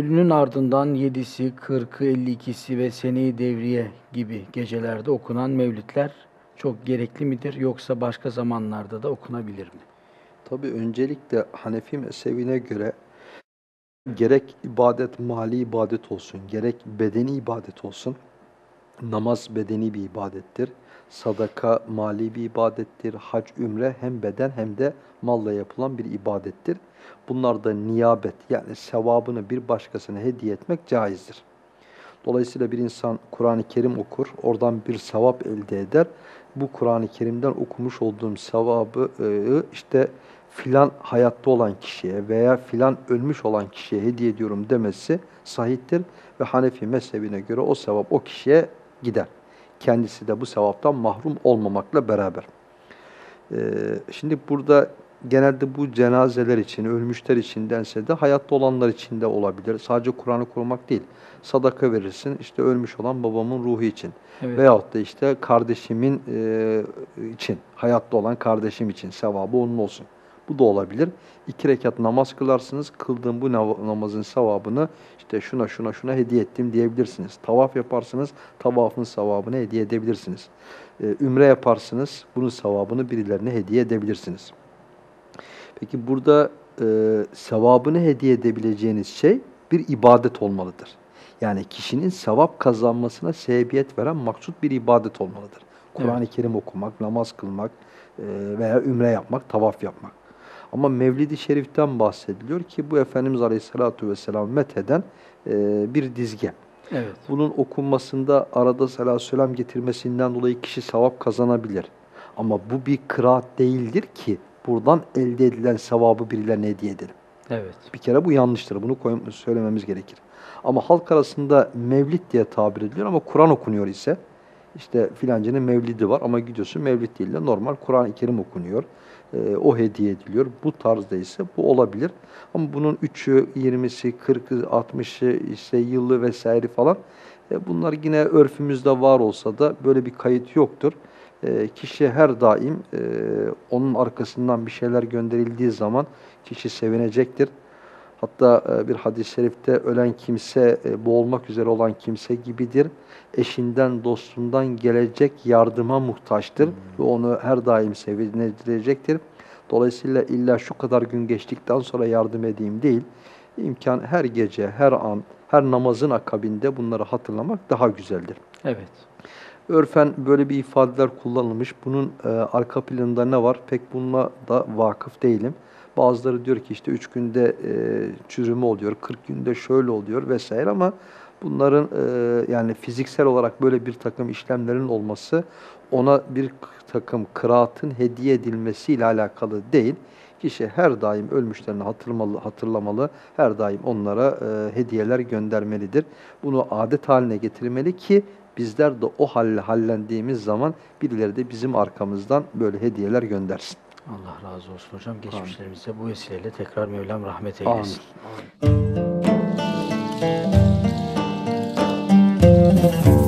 Mevlü'nün ardından 7'si, 40'ı, 52'si ve Sene-i Devriye gibi gecelerde okunan mevlütler çok gerekli midir yoksa başka zamanlarda da okunabilir mi? Tabii öncelikle Hanefi mezhebine göre gerek ibadet mali ibadet olsun, gerek bedeni ibadet olsun, namaz bedeni bir ibadettir. Sadaka mali bir ibadettir. Hac, ümre hem beden hem de malla yapılan bir ibadettir. Bunlarda niyabet yani sevabını bir başkasına hediye etmek caizdir. Dolayısıyla bir insan Kur'an-ı Kerim okur, oradan bir sevap elde eder. Bu Kur'an-ı Kerim'den okumuş olduğum sevabı işte filan hayatta olan kişiye veya filan ölmüş olan kişiye hediye ediyorum demesi sahihtir ve Hanefi mezhebine göre o sevap o kişiye gider. Kendisi de bu sevaptan mahrum olmamakla beraber. Şimdi burada genelde bu cenazeler için, ölmüşler içindense de hayatta olanlar için de olabilir. Sadece Kur'an'ı korumak değil. Sadaka verirsin, işte ölmüş olan babamın ruhu için. Evet. Veyahut da işte kardeşimin için, hayatta olan kardeşim için sevabı onun olsun. Bu da olabilir. 2 rekat namaz kılarsınız. Kıldığım bu namazın sevabını işte şuna hediye ettim diyebilirsiniz. Tavaf yaparsınız. Tavafın sevabını hediye edebilirsiniz. Ümre yaparsınız. Bunun sevabını birilerine hediye edebilirsiniz. Peki burada sevabını hediye edebileceğiniz şey bir ibadet olmalıdır. Yani kişinin sevap kazanmasına sebebiyet veren maksut bir ibadet olmalıdır. Kur'an-ı Evet. Kerim okumak, namaz kılmak veya ümre yapmak, tavaf yapmak. Ama Mevlid-i Şerif'ten bahsediliyor ki bu Efendimiz Aleyhisselatü Vesselam metheden bir dizge. Evet. Bunun okunmasında arada salatü selam getirmesinden dolayı kişi sevap kazanabilir. Ama bu bir kıraat değildir ki buradan elde edilen sevabı birilerine hediye edelim. Evet. Bir kere bu yanlıştır. Bunu söylememiz gerekir. Ama halk arasında mevlid diye tabir ediliyor ama Kur'an okunuyor ise işte filancının mevlidi var ama gidiyorsun mevlid değil de normal Kur'an-ı Kerim okunuyor. O hediye ediliyor. Bu tarzda ise bu olabilir. Ama bunun 3'ü, 20'si, 40'ı, 60'ı, işte yılı vesaire falan bunlar yine örfümüzde var olsa da böyle bir kayıt yoktur. Kişi her daim onun arkasından bir şeyler gönderildiği zaman kişi sevinecektir. Hatta bir hadis-i şerifte ölen kimse boğulmak üzere olan kimse gibidir. Eşinden, dostundan gelecek yardıma muhtaçtır ve onu her daim sevindirecektir. Dolayısıyla illa şu kadar gün geçtikten sonra yardım edeyim değil. İmkan her gece, her an, her namazın akabinde bunları hatırlamak daha güzeldir. Evet. Örfen böyle bir ifadeler kullanılmış. Bunun arka planında ne var? Pek bununla da vakıf değilim. Bazıları diyor ki işte 3 günde çürüme oluyor, 40 günde şöyle oluyor vesaire ama bunların yani fiziksel olarak böyle bir takım işlemlerin olması ona bir takım kıraatın hediye edilmesiyle alakalı değil. Kişi her daim ölmüşlerini hatırlamalı, her daim onlara hediyeler göndermelidir. Bunu adet haline getirmeli ki bizler de o halle hallendiğimiz zaman birileri de bizim arkamızdan böyle hediyeler göndersin. Allah razı olsun hocam. Geçmişlerimize bu vesileyle tekrar Mevlam rahmet Amin. eylesin. Amin.